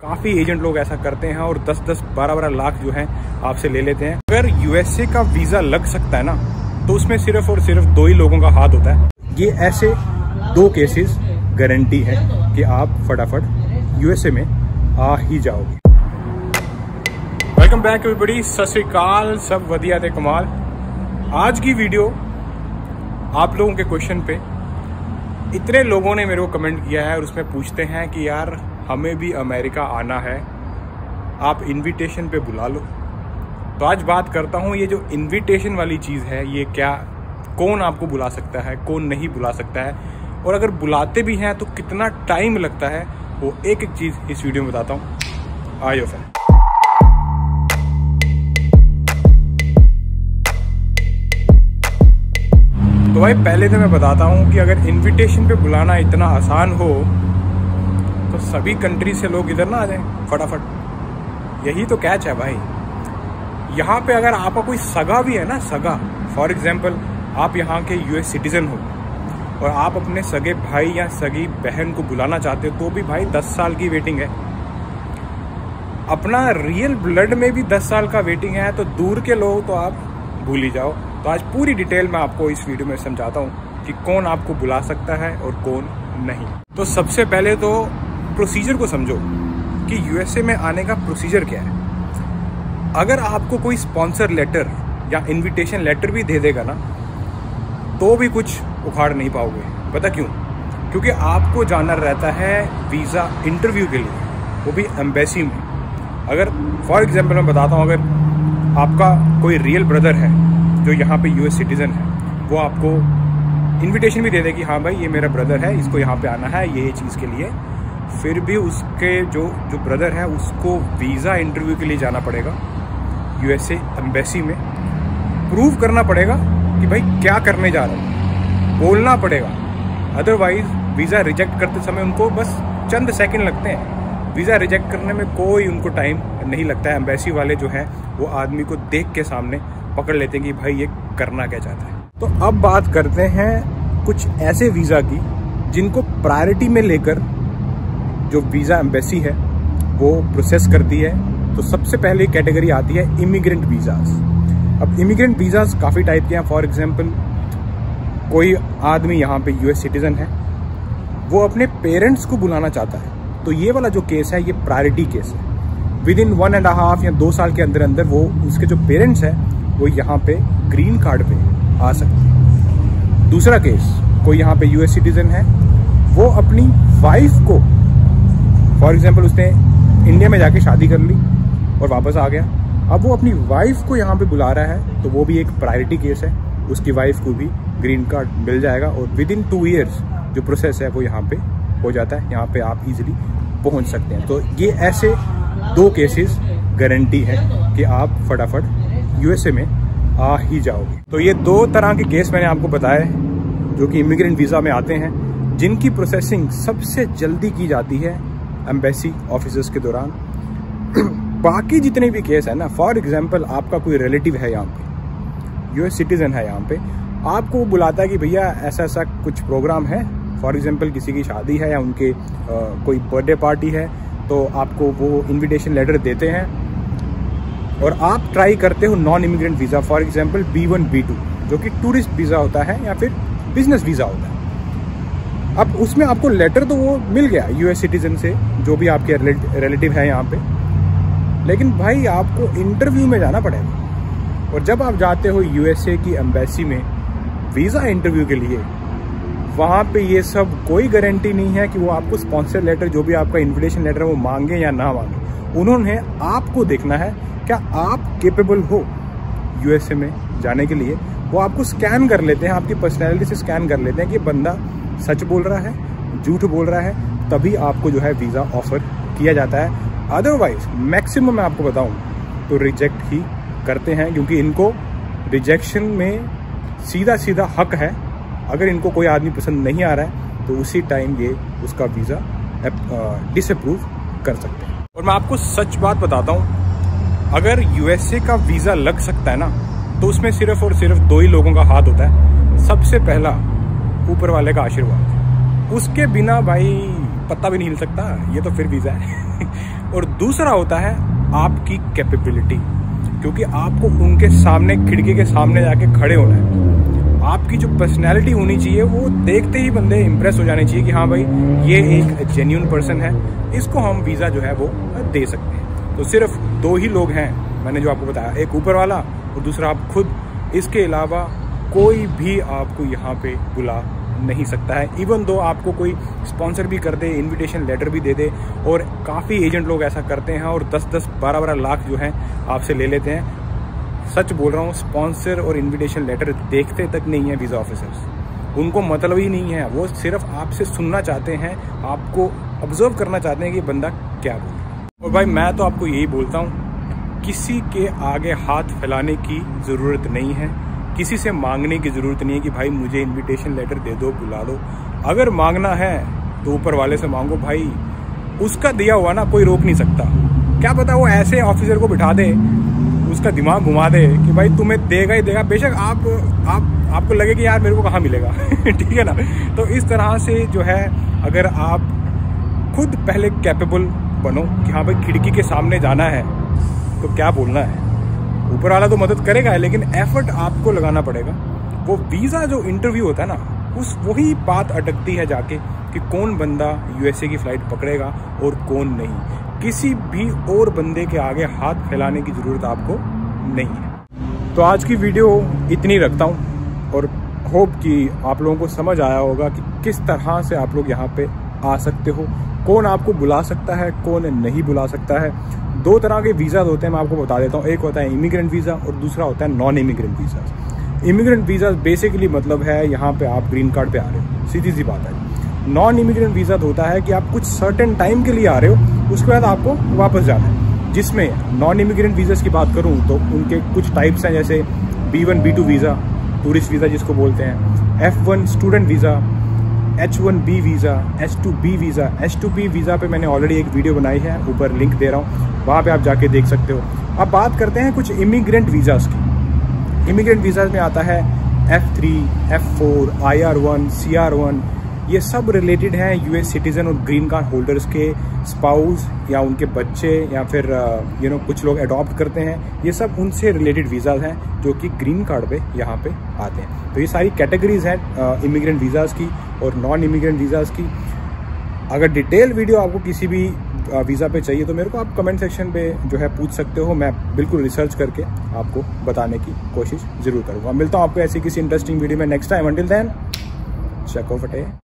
काफ़ी एजेंट लोग ऐसा करते हैं और 10-10, 12-12 लाख जो है आपसे ले लेते हैं। अगर यूएसए का वीज़ा लग सकता है ना, तो उसमें सिर्फ और सिर्फ 2 ही लोगों का हाथ होता है। ये ऐसे 2 केसेस गारंटी है कि आप फटाफट यूएसए में आ ही जाओगे। वेलकम बैक एवरीबॉडी, सत श्री अकाल, सब वधिया ते कमाल। आज की वीडियो आप लोगों के क्वेश्चन पे इतने लोगों ने मेरे को कमेंट किया है और उसमें पूछते हैं कि यार हमें भी अमेरिका आना है, आप इनविटेशन पे बुला लो। तो आज बात करता हूँ ये जो इनविटेशन वाली चीज़ है, ये क्या, कौन आपको बुला सकता है, कौन नहीं बुला सकता है, और अगर बुलाते भी हैं तो कितना टाइम लगता है, वो एक एक चीज़ इस वीडियो में बताता हूँ। आइए फिर। तो भाई पहले तो मैं बताता हूँ कि अगर इनविटेशन पे बुलाना इतना आसान हो तो सभी कंट्री से लोग इधर ना आ जाएं फटाफट। यही तो कैच है भाई। यहाँ पे अगर आपका कोई सगा भी है ना, सगा, फॉर एग्जांपल आप यहाँ के यूएस सिटीजन हो और आप अपने सगे भाई या सगी बहन को बुलाना चाहते हो, तो भी भाई 10 साल की वेटिंग है। अपना रियल ब्लड में भी 10 साल का वेटिंग है, तो दूर के लोग तो आप भूल ही जाओ। तो आज पूरी डिटेल में आपको इस वीडियो में समझाता हूँ कि कौन आपको बुला सकता है और कौन नहीं। तो सबसे पहले तो प्रोसीजर को समझो कि यूएसए में आने का प्रोसीजर क्या है। अगर आपको कोई स्पॉन्सर लेटर या इनविटेशन लेटर भी दे देगा ना, तो भी कुछ उखाड़ नहीं पाओगे। पता क्यों? क्योंकि आपको जाना रहता है वीज़ा इंटरव्यू के लिए, वो भी एम्बेसी में। अगर फॉर एग्जांपल मैं बताता हूँ, अगर आपका कोई रियल ब्रदर है जो यहाँ पे यूएस सिटीजन है, वो आपको इनविटेशन भी दे दे कि हाँ भाई ये मेरा ब्रदर है, इसको यहाँ पे आना है ये चीज़ के लिए, फिर भी उसके जो ब्रदर है उसको वीज़ा इंटरव्यू के लिए जाना पड़ेगा यूएसए एम्बेसी में। प्रूव करना पड़ेगा कि भाई क्या करने जा रहा है, बोलना पड़ेगा। अदरवाइज वीज़ा रिजेक्ट करते समय उनको बस चंद सेकंड लगते हैं। वीज़ा रिजेक्ट करने में कोई उनको टाइम नहीं लगता है। एम्बेसी वाले जो हैं वो आदमी को देख के सामने पकड़ लेते हैं कि भाई ये करना क्या चाहता है। तो अब बात करते हैं कुछ ऐसे वीज़ा की जिनको प्रायोरिटी में लेकर जो वीज़ा एम्बेसी है वो प्रोसेस करती है। तो सबसे पहले कैटेगरी आती है इमिग्रेंट वीज़ाज। अब इमिग्रेंट वीज़ाज काफ़ी टाइप के हैं। फॉर एग्जांपल कोई आदमी यहाँ पे यूएस सिटीज़न है, वो अपने पेरेंट्स को बुलाना चाहता है, तो ये वाला जो केस है ये प्रायोरिटी केस है। विद इन 1.5 या 2 साल के अंदर अंदर वो उसके जो पेरेंट्स हैं वो यहाँ पे ग्रीन कार्ड पे आ सकते हैं। दूसरा केस, कोई यहाँ पे यूएस सिटीजन है, वो अपनी वाइफ को, फॉर एग्जांपल उसने इंडिया में जाके शादी कर ली और वापस आ गया, अब वो अपनी वाइफ को यहाँ पे बुला रहा है, तो वो भी एक प्रायोरिटी केस है। उसकी वाइफ को भी ग्रीन कार्ड मिल जाएगा और विद इन 2 ईयर्स जो प्रोसेस है वो यहाँ पे हो जाता है। यहाँ पे आप इजीली पहुँच सकते हैं। तो ये ऐसे 2 केसेस गारंटी है कि आप फटाफट यूएसए में आ ही जाओगे। तो ये 2 तरह के केस मैंने आपको बताए जो कि इमिग्रेंट वीज़ा में आते हैं, जिनकी प्रोसेसिंग सबसे जल्दी की जाती है एम्बेसी ऑफिसर्स के दौरान। बाकी जितने भी केस है ना, फॉर एग्जांपल आपका कोई रिलेटिव है यहाँ पे, यूएस सिटीजन है यहाँ पे, आपको बुलाता है कि भैया ऐसा ऐसा कुछ प्रोग्राम है, फॉर एग्जांपल किसी की शादी है या उनके कोई बर्थडे पार्टी है, तो आपको वो इन्विटेशन लेटर देते हैं और आप ट्राई करते हो non immigrant visa, for example B1 B2, जो कि टूरिस्ट वीज़ा होता है या फिर बिजनेस वीज़ा होता है। अब उसमें आपको लेटर तो वो मिल गया यूएस सिटीजन से, जो भी आपके रिलेटिव है यहाँ पे, लेकिन भाई आपको इंटरव्यू में जाना पड़ेगा। और जब आप जाते हो यूएसए की एम्बेसी में वीज़ा इंटरव्यू के लिए, वहाँ पे ये सब कोई गारंटी नहीं है कि वो आपको स्पॉन्सर लेटर, जो भी आपका इन्विटेशन लेटर है वो मांगे या ना मांगे। उन्होंने आपको देखना है क्या आप केपेबल हो यूएसए में जाने के लिए। वो आपको स्कैन कर लेते हैं, आपकी पर्सनैलिटी से स्कैन कर लेते हैं कि बंदा सच बोल रहा है, झूठ बोल रहा है, तभी आपको जो है वीज़ा ऑफर किया जाता है। अदरवाइज मैक्सिमम मैं आपको बताऊं तो रिजेक्ट ही करते हैं, क्योंकि इनको रिजेक्शन में सीधा सीधा हक है। अगर इनको कोई आदमी पसंद नहीं आ रहा है तो उसी टाइम ये उसका वीज़ा डिसअप्रूव कर सकते हैं। और मैं आपको सच बात बताता हूँ, अगर यूएसए का वीज़ा लग सकता है ना, तो उसमें सिर्फ और सिर्फ 2 ही लोगों का हाथ होता है। सबसे पहला ऊपर वाले का आशीर्वाद, उसके बिना भाई पत्ता भी नहीं हिल सकता। ये तो फिर वीज़ा है और दूसरा होता है आपकी कैपेबिलिटी, क्योंकि आपको उनके सामने, खिड़की के सामने जाके खड़े होना है। आपकी जो पर्सनैलिटी होनी चाहिए वो देखते ही बंदे इंप्रेस हो जाने चाहिए कि हाँ भाई ये एक जेन्युइन पर्सन है, इसको हम वीज़ा जो है वो दे सकते हैं। तो सिर्फ 2 ही लोग हैं मैंने जो आपको बताया, एक ऊपर वाला और दूसरा आप खुद। इसके अलावा कोई भी आपको यहाँ पे बुला नहीं सकता है। इवन दो आपको कोई स्पॉन्सर भी कर दे, इनविटेशन लेटर भी दे दे, और काफ़ी एजेंट लोग ऐसा करते हैं और 10-10, 12-12 लाख जो है आपसे ले लेते हैं। सच बोल रहा हूँ, स्पॉन्सर और इनविटेशन लेटर देखते तक नहीं है वीज़ा ऑफिसर्स, उनको मतलब ही नहीं है। वो सिर्फ आपसे सुनना चाहते हैं, आपको ऑब्जर्व करना चाहते हैं कि बंदा क्या बोल रहा है। और भाई मैं तो आपको यही बोलता हूँ, किसी के आगे हाथ फैलाने की ज़रूरत नहीं है, किसी से मांगने की ज़रूरत नहीं है कि भाई मुझे इनविटेशन लेटर दे दो, बुला लो। अगर मांगना है तो ऊपर वाले से मांगो भाई, उसका दिया हुआ ना कोई रोक नहीं सकता। क्या पता वो ऐसे ऑफिसर को बिठा दे, उसका दिमाग घुमा दे कि भाई तुम्हें देगा ही देगा, बेशक आपको लगे कि यार मेरे को कहाँ मिलेगा ठीक है ना। तो इस तरह से जो है, अगर आप खुद पहले कैपेबल बनो कि हाँ भाई खिड़की के सामने जाना है तो क्या बोलना है, ऊपर वाला तो मदद करेगा, लेकिन एफर्ट आपको लगाना पड़ेगा। वो वीज़ा जो इंटरव्यू होता है ना, वही बात अटकती है जाके कि कौन बंदा यूएसए की फ़्लाइट पकड़ेगा और कौन नहीं। किसी भी और बंदे के आगे हाथ फैलाने की ज़रूरत आपको नहीं है। तो आज की वीडियो इतनी रखता हूँ और होप कि आप लोगों को समझ आया होगा कि किस तरह से आप लोग यहाँ पे आ सकते हो, कौन आपको बुला सकता है, कौन नहीं बुला सकता है। 2 तरह के वीज़ाज होते हैं, मैं आपको बता देता हूँ। एक होता है इमिग्रेंट वीज़ा और दूसरा होता है non immigrant visa. Immigrant visa basically मतलब है यहाँ पे आप ग्रीन कार्ड पे आ रहे हो, सीधी सी बात है। नॉन इमिग्रेंट वीज़ा होता है कि आप कुछ सर्टेन टाइम के लिए आ रहे हो, उसके बाद आपको वापस जाना है। जिसमें नॉन इमिग्रेंट वीज़ाज़ की बात करूँ तो उनके कुछ टाइप्स हैं, जैसे B1 B2 visa, tourist visa जिसको बोलते हैं, F1 student visa, H1B visa, H2B visa. H2B visa पे मैंने ऑलरेडी एक वीडियो बनाई है, ऊपर लिंक दे रहा हूँ, वहाँ पे आप जाके देख सकते हो। अब बात करते हैं कुछ इमिग्रेंट वीज़ाज़ की। इमिग्रेंट वीज़ाज़ में आता है F3, F4, IR1, CR1। ये सब रिलेटेड हैं यूएस सिटीज़न और ग्रीन कार्ड होल्डर्स के स्पाउस या उनके बच्चे, या फिर कुछ लोग अडॉप्ट करते हैं। ये सब उनसे रिलेटेड वीज़ाज़ हैं जो कि ग्रीन कार्ड पे यहाँ पे आते हैं। तो ये सारी कैटेगरीज हैं इमिग्रेंट वीज़ाज़ की और नॉन इमिग्रेंट वीज़ाज़ की। अगर डिटेल वीडियो आपको किसी भी वीज़ा पे चाहिए तो मेरे को आप कमेंट सेक्शन पे जो है पूछ सकते हो, मैं बिल्कुल रिसर्च करके आपको बताने की कोशिश ज़रूर करूँगा। मिलता हूँ आपको ऐसी किसी इंटरेस्टिंग वीडियो में नेक्स्ट टाइम। अंटिल देन, चको फटे।